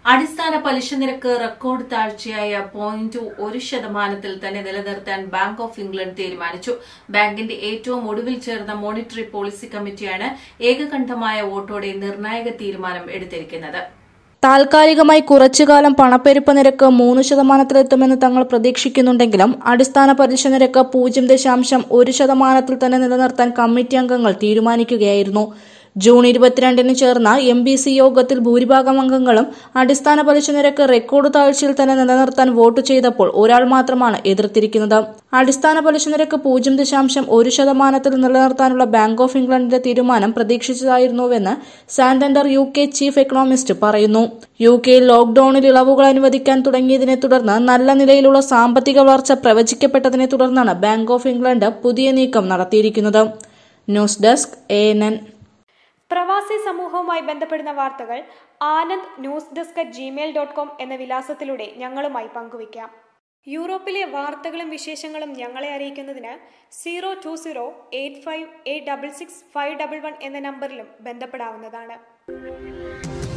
അടിസ്ഥാന പലിശ നിരക്ക് റെക്കോർഡ് താഴ്ചയായ 0.1% തന്നെ നിലനിർത്താൻ ബാങ്ക് ഓഫ് ഇംഗ്ലണ്ട് തീരുമാനിച്ചു. ബാങ്കിന്റെ ഏറ്റവും ഒടുവിൽ ചേർന്ന മോണിറ്ററി പോളിസി കമ്മിറ്റിയാണ് ഏകകണ്ഠമായ വോട്ടോടെ നിർണായക തീരുമാനം എടുത്തിരിക്കുന്നത്. താൽക്കാലികമായി കുറച്ചുകാലം പണപ്പെരുപ്പ നിരക്ക് 3%-ലെത്തുമെന്ന് തങ്ങൾ പ്രതീക്ഷിക്കുന്നുണ്ടെങ്കിലും അടിസ്ഥാന പലിശ നിരക്ക് 0.1% തന്നെ നിലനിർത്താൻ കമ്മിറ്റി അംഗങ്ങൾ തീരുമാനിക്കുകയായിരുന്നു. ജൂൺ 22-ന് ചേർന്ന MBC യോഗത്തിൽ ഭൂരിഭാഗം അംഗങ്ങളും അടിസ്ഥാന പലിശ നിരക്ക് റെക്കോർഡ് താഴ്ചയിൽ തന്നെ നിലനിർത്താൻ വോട്ട് ചെയ്തപ്പോൾ ഒരാൾ മാത്രമാണ് എതിർത്തിരിക്കുന്നത്. അടിസ്ഥാന പലിശ നിരക്ക് 0.1% നിലനിർത്താനുള്ള ബാങ്ക് ഓഫ് ഇംഗ്ലണ്ടിന്റെ തീരുമാനം പ്രതീക്ഷിച്ചതായിരുന്നുവെന്ന് സാന്റൻഡർ UK ചീഫ് എക്കണോമിസ്റ്റ് പറയുന്നു. UK-യിൽ ലോക്ഡൌണിൽ ഇളവുകൾ അനുവദിക്കാൻ തുടങ്ങിയതിനെ തുടർന്ന് നല്ല നിലയിലുള്ള സാമ്പത്തിക വളർച്ച പ്രവചിക്കപ്പെട്ടതിനെ തുടർന്നാണ് ബാങ്ക് ഓഫ് ഇംഗ്ലണ്ട് പുതിയ നീക്കം നടത്തിയിരിക്കുന്നത്. News desk ANN. പ്രവാസി സമൂഹവുമായി ബന്ധപ്പെടുന്ന വാർത്തകൾ anand@gmail.com എന്ന വിലാസത്തിലൂടെ ഞങ്ങളുമായി പങ്കുവയ്ക്കാം. യൂറോപ്പിലെ വാർത്തകളും വിശേഷങ്ങളും ഞങ്ങളെ അറിയിക്കുന്നതിന് 02085866511 എന്ന നമ്പറിലും ബന്ധപ്പെടാവുന്നതാണ്.